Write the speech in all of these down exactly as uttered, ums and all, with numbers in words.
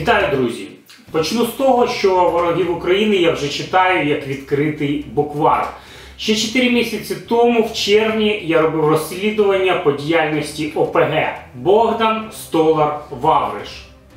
Вітаю, друзі! Почну з того, що ворогів України я вже читаю як відкритий буквар. Ще чотири місяці тому, в червні, я робив розслідування по діяльності О Пе Ге Богдан, Столар, Вавриш.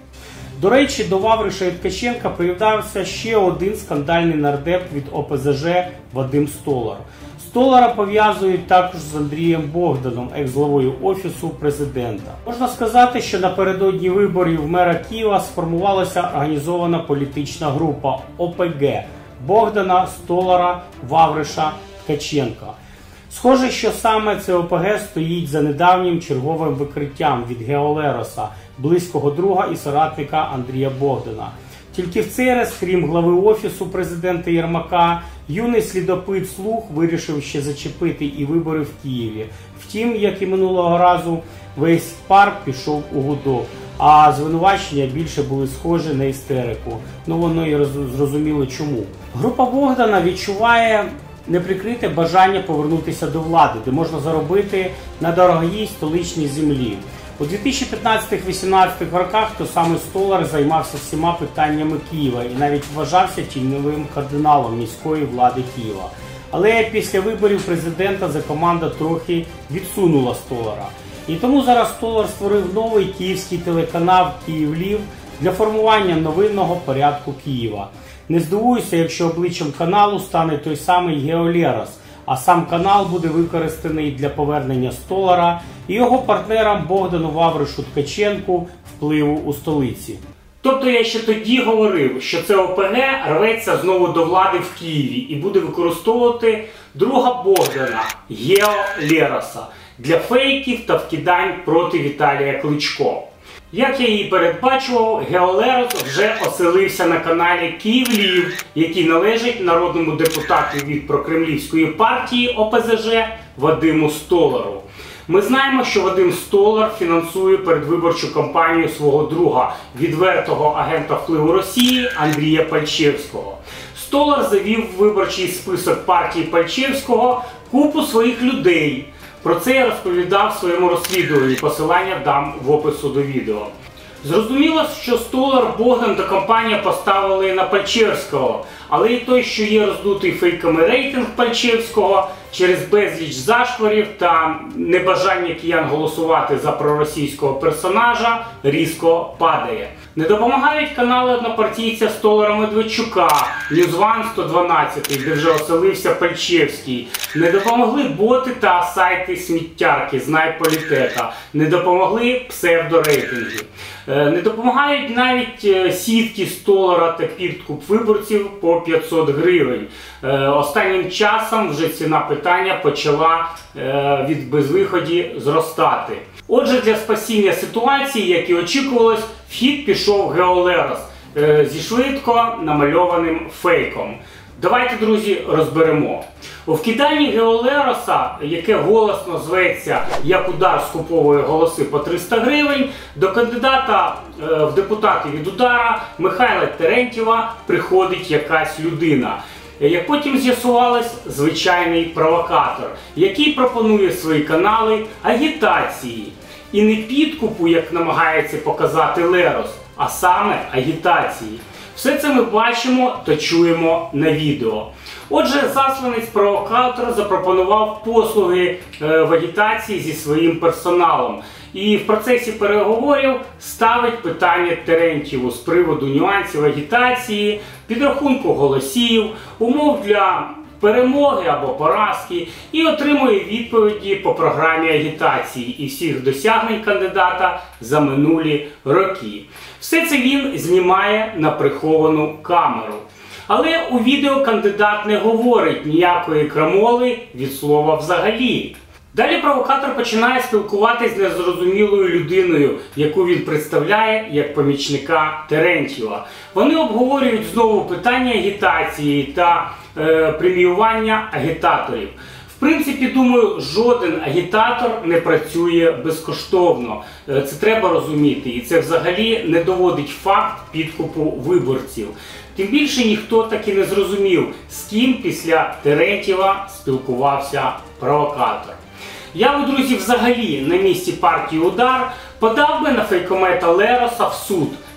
До речі, до Вавриша і Ткаченка приєднався ще один скандальний нардеп від О Пе Зе Же Вадим Столар. Столара пов'язують також з Андрієм Богданом, екс-главою Офісу Президента. Можна сказати, що напередодні виборів мера Києва сформувалася організована політична група О Пе Ге Богдана, Столара, Вавриша, Ткаченка. Схоже, що саме це О Пе Ге стоїть за недавнім черговим викриттям від Гео Лероса, близького друга і соратника Андрія Богдана. Тільки в цей раз, крім глави Офісу Президента Єрмака, юний слідопит «Слух» вирішив ще зачепити і вибори в Києві. Втім, як і минулого разу, весь пар пішов у гудок, а звинувачення більше були схожі на істерику. Ну воно і зрозуміло чому. Група Богдана відчуває неприкрите бажання повернутися до влади, де можна заробити на дорогій столичній землі. У дві тисячі п'ятнадцятому-вісімнадцятому роках то саме Столар займався всіма питаннями Києва і навіть вважався тіньовим кардиналом міської влади Києва. Але після виборів президента закоманда трохи відсунула Столара. І тому зараз Столар створив новий київський телеканал «Київлів» для формування новинного порядку Києва. Не здивуюся, якщо обличчям каналу стане той самий Гео Лерос, а сам канал буде використаний для повернення Столара і його партнерам Богдану, Вавришу, Ткаченку впливу у столиці. Тобто я ще тоді говорив, що це О Пе Ге рветься знову до влади в Києві і буде використовувати друга Богдана, Гео Лероса, для фейків та вкидань проти Віталія Кличко. Як я її передбачував, Гео Лерос вже оселився на каналі «Київлів», який належить народному депутату від прокремлівської партії О Пе Зе Же Вадиму Столару. Ми знаємо, що Вадим Столар фінансує передвиборчу кампанію свого друга, відвертого агента впливу Росії Андрія Пальчевського. Столар завів в виборчий список партії Пальчевського купу своїх людей. Про це я розповідав в своєму розслідуванні, посилання дам в опису до відео. Зрозуміло, що Столар, Богдан та компанія поставили на Пальчевського, але і той, що є роздутий фейками рейтинг Пальчевського, через безліч зашкварів та небажання киян голосувати за проросійського персонажа, різко падає. Не допомагають канали однопартійця Столара Медведчука, Ньюзван сто дванадцять, де вже оселився Пальчевський. Не допомогли боти та сайти сміттярки «Знай Політека». Не допомогли псевдорейтинги. Не допомагають навіть сітки Столара та підкуп виборців по п'ятсот гривень. Останнім часом вже ціна питання почала від безвиході зростати. Отже, для спасіння ситуації, як і очікувалось, в хід пішов Гео Лерос зі швидко намальованим фейком. Давайте, друзі, розберемо. У вкиданні Гео Лероса, яке голосно зветься «Як удар скуповує голоси по триста гривень», до кандидата е, в депутати від удара Михайла Терентьєва приходить якась людина. Як потім з'ясувалось, звичайний провокатор, який пропонує свої канали агітації. І не підкупу, як намагається показати Лерос, а саме агітації. Все це ми бачимо та чуємо на відео. Отже, засланець-провокатор запропонував послуги е, в агітації зі своїм персоналом. І в процесі переговорів ставить питання Терентьєву з приводу нюансів агітації, підрахунку голосів, умов для перемоги або поразки, і отримує відповіді по програмі агітації і всіх досягнень кандидата за минулі роки. Все це він знімає на приховану камеру. Але у відео кандидат не говорить ніякої крамоли від слова взагалі. Далі провокатор починає спілкуватись з незрозумілою людиною, яку він представляє як помічника Терентьєва. Вони обговорюють знову питання агітації та е, преміювання агітаторів. В принципі, думаю, жоден агітатор не працює безкоштовно. Це треба розуміти. І це взагалі не доводить факт підкупу виборців. Тим більше ніхто так і не зрозумів, з ким після Терентьєва спілкувався провокатор. Я би, друзі, взагалі на місці партії «Удар» подав би на фейкомета Лероса в суд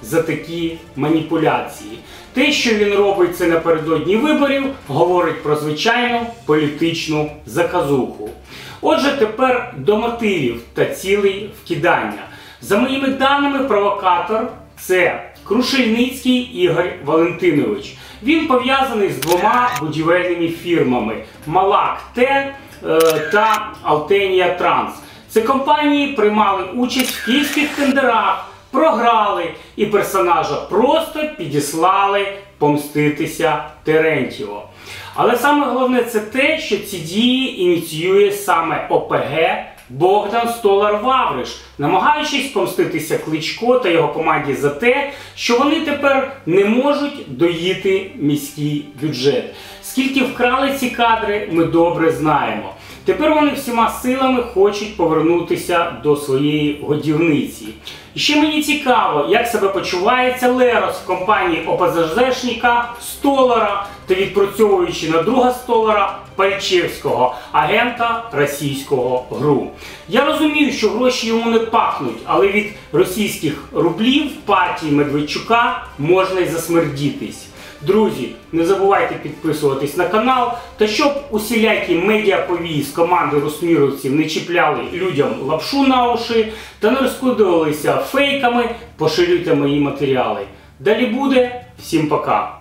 за такі маніпуляції. Те, що він робить це напередодні виборів, говорить про звичайну політичну заказуху. Отже, тепер до мотивів та цілей вкидання. За моїми даними, провокатор – це Крушельницький Ігор Валентинович. Він пов'язаний з двома будівельними фірмами «Малак-Т» та «Алтенія Транс». Ці компанії приймали участь в київських тендерах, програли і персонажа просто підіслали помститися Терентьєву. Але саме головне це те, що ці дії ініціює саме О Пе Ге Богдан Столар-Вавриш, намагаючись помститися Кличко та його команді за те, що вони тепер не можуть доїти міський бюджет. Скільки вкрали ці кадри, ми добре знаємо. Тепер вони всіма силами хочуть повернутися до своєї годівниці. І ще мені цікаво, як себе почувається Лерос в компанії О Пе Зе Жешника Столара та відпрацьовуючи на друга Столара Пальчевського, агента російського ГРУ. Я розумію, що гроші йому не пахнуть, але від російських рублів партії Медведчука можна й засмердітись. Друзі, не забувайте підписуватись на канал, та щоб усілякі медіаповії з команди русміровців не чіпляли людям лапшу на уші та не розкидувалися фейками, поширюйте мої матеріали. Далі буде. Всім пока!